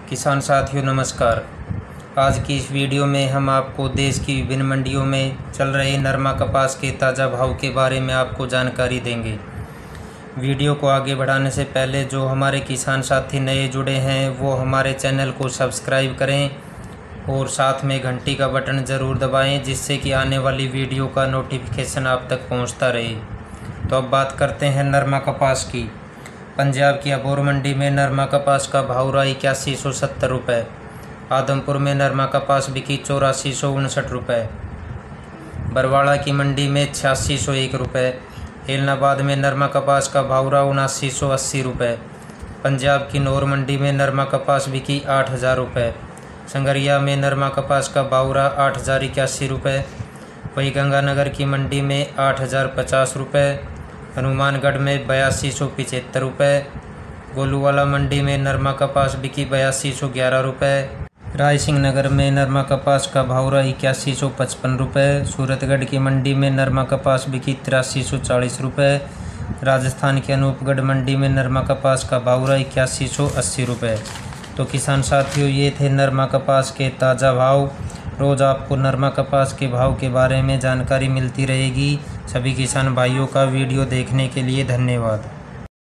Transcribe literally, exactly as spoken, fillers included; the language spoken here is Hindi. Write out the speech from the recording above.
किसान साथियों नमस्कार। आज की इस वीडियो में हम आपको देश की विभिन्न मंडियों में चल रहे नरमा कपास के ताज़ा भाव के बारे में आपको जानकारी देंगे। वीडियो को आगे बढ़ाने से पहले जो हमारे किसान साथी नए जुड़े हैं वो हमारे चैनल को सब्सक्राइब करें और साथ में घंटी का बटन ज़रूर दबाएं, जिससे कि आने वाली वीडियो का नोटिफिकेशन आप तक पहुंचता रहे। तो अब बात करते हैं नरमा कपास की। पंजाब की अबोर मंडी में नरमा कपास का भाव रहा इक्यासी सौ सत्तर रुपये। आदमपुर में नरमा कपास बिकी चौरासी सौ उनसठ रुपये। बरवाड़ा की मंडी में छियासी सौ एक रुपये। एलनाबाद में नरमा कपास का भाव रहा उनासी सौ अस्सी रुपये। पंजाब की नौर मंडी में नरमा कपास बिकी आठ हज़ार रुपये। संगरिया में नरमा कपास का भाव रहा आठ हज़ार इक्यासी रुपये। वहीं गंगानगर की मंडी में आठ हज़ार पचास रुपये। हनुमानगढ़ में बयासी सौ पचहत्तर रुपये। गोलूवाला मंडी में नरमा कपास बिकी बयासी सौ ग्यारह रुपये। रायसिंह नगर में नरमा कपास का भाव रहा इक्यासी सौ पचपन रुपये। सूरतगढ़ की मंडी में नरमा कपास बिकी तिरासी सौ चालीस रुपये। राजस्थान के अनूपगढ़ मंडी में नरमा कपास का भाव रहा इक्यासी सौ अस्सी रुपये। तो किसान साथियों, ये थे नरमा कपास के ताज़ा भाव। रोज़ आपको नरमा कपास के भाव के बारे में जानकारी मिलती रहेगी। सभी किसान भाइयों का वीडियो देखने के लिए धन्यवाद।